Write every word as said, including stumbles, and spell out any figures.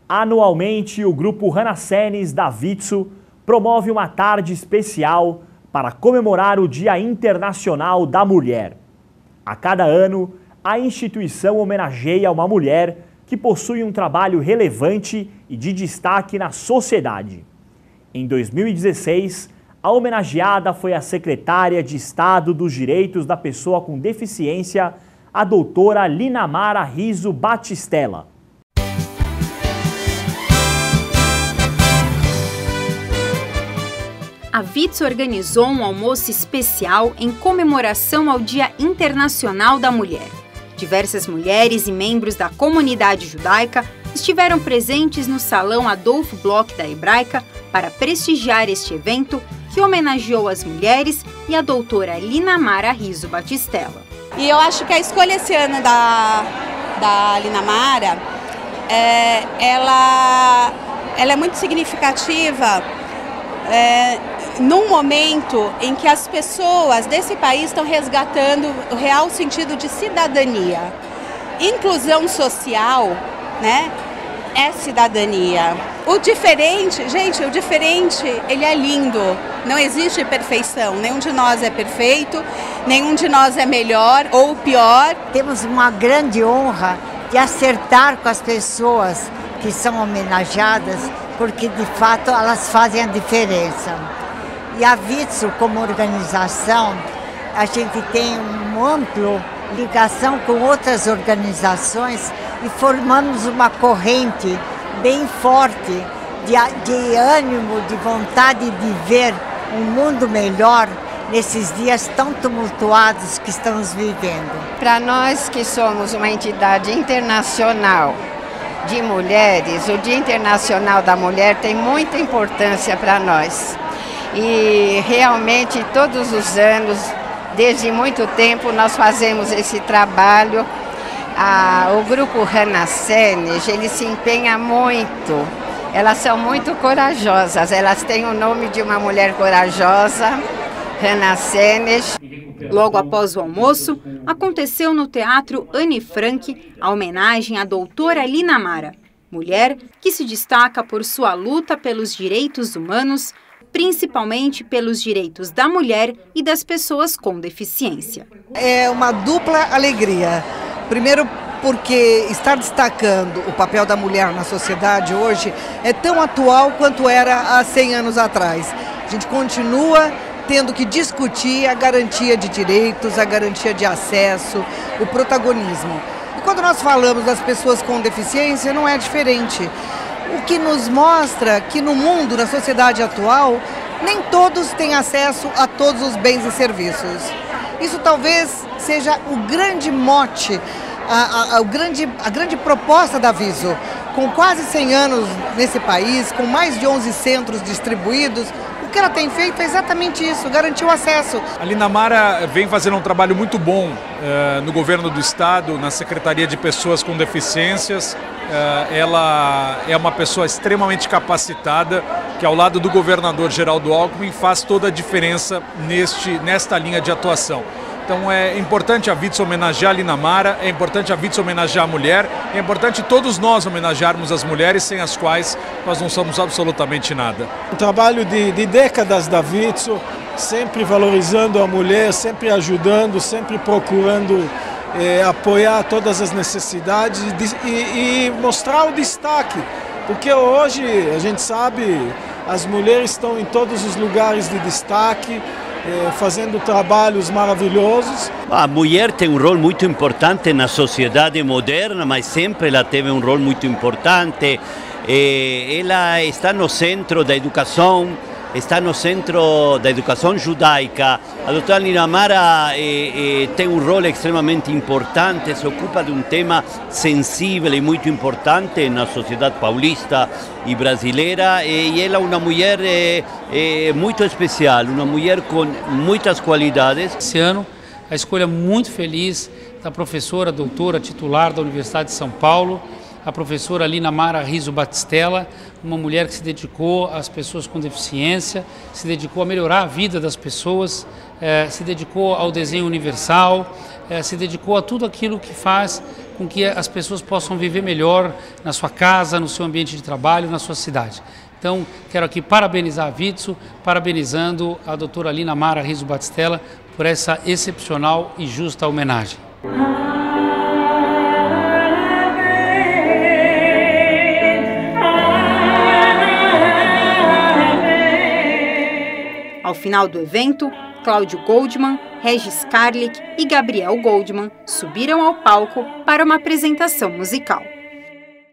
Anualmente, o grupo Ranasenes da Vitso promove uma tarde especial para comemorar o Dia Internacional da Mulher. A cada ano, a instituição homenageia uma mulher que possui um trabalho relevante e de destaque na sociedade. Em dois mil e dezesseis, a homenageada foi a secretária de Estado dos Direitos da Pessoa com Deficiência, a doutora Linamara Riso Batistella. A Vitso organizou um almoço especial em comemoração ao Dia Internacional da Mulher. Diversas mulheres e membros da comunidade judaica estiveram presentes no Salão Adolfo Bloch da Hebraica para prestigiar este evento que homenageou as mulheres e a doutora Linamara Riso Batistella. E eu acho que a escolha esse ano da, da Linamara, é, ela, ela é muito significativa é, num momento em que as pessoas desse país estão resgatando o real sentido de cidadania. Inclusão social, né, é cidadania. O diferente, gente, o diferente, ele é lindo. Não existe perfeição. Nenhum de nós é perfeito, nenhum de nós é melhor ou pior. Temos uma grande honra de acertar com as pessoas que são homenageadas, porque de fato elas fazem a diferença. E a Vitso, como organização, a gente tem um amplo ligação com outras organizações e formamos uma corrente bem forte de, de ânimo, de vontade de ver um mundo melhor nesses dias tão tumultuados que estamos vivendo. Para nós que somos uma entidade internacional de mulheres, o Dia Internacional da Mulher tem muita importância para nós. E realmente todos os anos, desde muito tempo, nós fazemos esse trabalho. Ah, o grupo Ranasenes, ele se empenha muito. Elas são muito corajosas, elas têm o nome de uma mulher corajosa, Ranasenes. Logo após o almoço, aconteceu no Teatro Anne Frank a homenagem à doutora Linamara, mulher que se destaca por sua luta pelos direitos humanos, principalmente pelos direitos da mulher e das pessoas com deficiência. É uma dupla alegria. Primeiro, porque estar destacando o papel da mulher na sociedade hoje é tão atual quanto era há cem anos atrás. A gente continua tendo que discutir a garantia de direitos, a garantia de acesso, o protagonismo. E quando nós falamos das pessoas com deficiência, não é diferente. O que nos mostra que no mundo, na sociedade atual, nem todos têm acesso a todos os bens e serviços. Isso talvez seja o grande mote, a, a, a, o grande, a grande proposta da Vitso. Com quase cem anos nesse país, com mais de onze centros distribuídos, o que ela tem feito é exatamente isso, garantir o acesso. A Linamara vem fazendo um trabalho muito bom uh, no governo do estado, na Secretaria de Pessoas com Deficiências. Uh, ela é uma pessoa extremamente capacitada, que ao lado do governador Geraldo Alckmin faz toda a diferença neste, nesta linha de atuação. Então é importante a Vitso homenagear a Linamara, é importante a Vitso homenagear a mulher, é importante todos nós homenagearmos as mulheres, sem as quais nós não somos absolutamente nada. Um trabalho de, de décadas da Vitso, sempre valorizando a mulher, sempre ajudando, sempre procurando eh, apoiar todas as necessidades e, e, e mostrar o destaque, porque hoje a gente sabe, as mulheres estão em todos os lugares de destaque, fazendo trabalhos maravilhosos. A mulher tem um rol muito importante na sociedade moderna, mas sempre ela teve um rol muito importante. Ela está no centro da educação, está no centro da educação judaica. A doutora Linamara eh, eh, tem um rol extremamente importante, se ocupa de um tema sensível e muito importante na sociedade paulista e brasileira, e ela é uma mulher eh, eh, muito especial, uma mulher com muitas qualidades. Esse ano, a escolha muito feliz da professora, doutora titular da Universidade de São Paulo, a professora Linamara Riso Batistella, uma mulher que se dedicou às pessoas com deficiência, se dedicou a melhorar a vida das pessoas, eh, se dedicou ao desenho universal, eh, se dedicou a tudo aquilo que faz com que as pessoas possam viver melhor na sua casa, no seu ambiente de trabalho, na sua cidade. Então, quero aqui parabenizar a Vitsu, parabenizando a doutora Lina Mara Riso Batistella por essa excepcional e justa homenagem. Ao final do evento, Cláudio Goldman, Regis Karlik e Gabriel Goldman subiram ao palco para uma apresentação musical.